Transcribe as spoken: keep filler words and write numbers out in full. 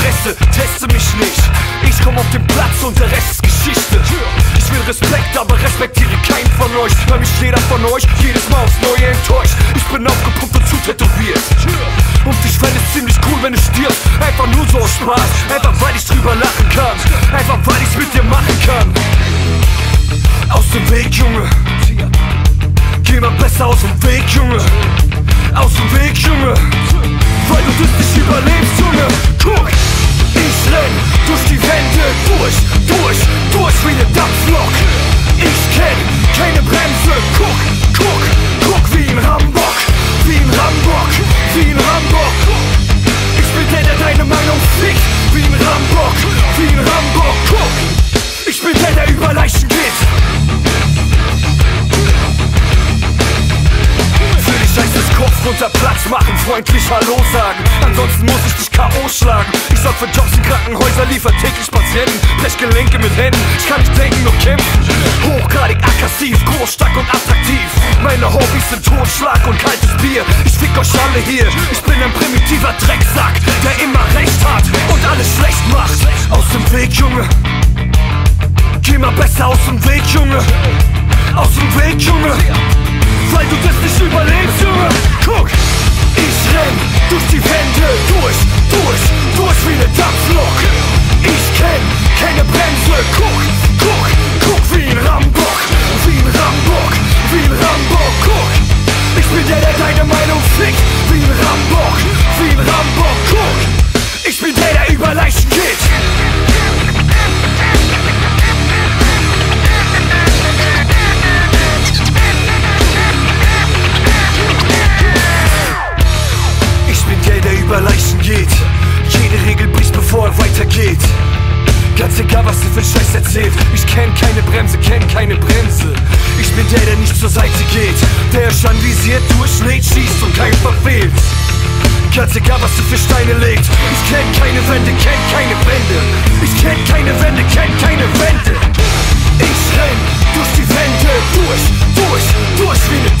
Fresse, teste mich nicht. Ich komm auf den Platz und der Rest ist Geschichte. Ich will Respekt, aber respektiere keinen von euch, weil mich jeder von euch jedes Mal aufs Neue enttäuscht. Ich bin aufgepumpt und zu tätowiert. Und ich fände es ziemlich cool, wenn du stirbst. Einfach nur so aus Spaß, einfach weil ich drüber lachen kann. Einfach weil ich's mit dir machen kann. Aus dem Weg, Junge. Geh mal besser aus dem Weg, Junge. Aus dem Weg, Junge. Weil du das nicht überlebst, Junge. Guck, ich renn durch die Wände, durch, durch, durch wie ne Dampflok. Ich kenn keine Bremse. Guck, guck, guck wie in Hamburg. Wie in Hamburg, wie in Hamburg. Ich bin der, der deine Meinung fickt. Wie in Hamburg, wie in Hamburg. Guck, ich bin der, der über Leichen geht. Für dich heißt es Kopf runter, Platz machen, freundlich Hallo sagen. Ansonsten muss ich dich K O schlagen. Ich sorg für Jobs in Krankenhäuser, liefert täglich Patienten. Brech Gelenke mit Händen, ich kann nicht denken, nur kämpfen. Hochgradig aggressiv, groß, stark und attraktiv. Meine Hobbys sind Totschlag und kaltes Bier. Ich fick euch alle hier, ich bin ein primitiver Drecksack, der immer recht hat und alles schlecht macht. Aus dem Weg, Junge. Geh mal besser aus dem Weg, Junge. Aus dem Weg, Junge. Weil du das nicht überlebst, Junge. Guck, ich renn durch die Wände, durch, durch, durch wie ne Dampflok. Ich kenn keine Bremse. Guck, guck, guck wie in Hamburg. Wie in Hamburg, wie in Hamburg. Guck, ich bin der, der deine Meinung fickt. Wie in Hamburg, wie in Hamburg. Guck, ich bin der, der über Leichen geht. Der über Leichen geht. Jede Regel bricht, bevor er weitergeht. Ganz egal, was ihr für Scheiß erzählt. Ich kenn keine Bremse, kenn keine Bremse. Ich bin der, der nicht zur Seite geht. Der schon visiert, durchlädt, schießt und keinen verfehlt. Ganz egal, was ihr für Steine legt. Ich kenn keine Wände, kenn keine Wände. Ich kenn keine Wände, kenn keine Wände. Ich renn durch die Wände, durch, durch, durch wie ne